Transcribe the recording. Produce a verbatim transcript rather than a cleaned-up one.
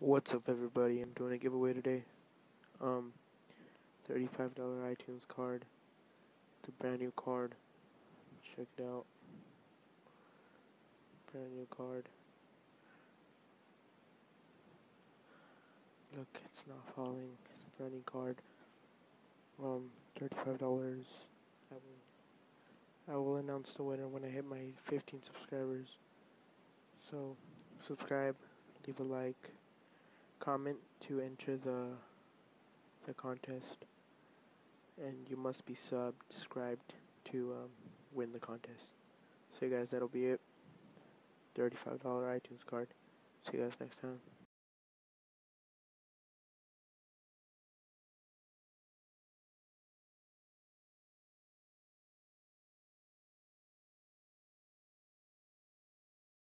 What's up, everybody? I'm doing a giveaway today. Um, thirty-five dollar iTunes card. It's a brand new card. Check it out. Brand new card. Look, it's not falling. It's a brand new card. Um, thirty-five dollars. I will, I will announce the winner when I hit my fifteen subscribers. So, subscribe, leave a like, comment to enter the the contest, and you must be subscribed to um, win the contest. So guys, that'll be it. thirty-five dollar iTunes card. See you guys next time.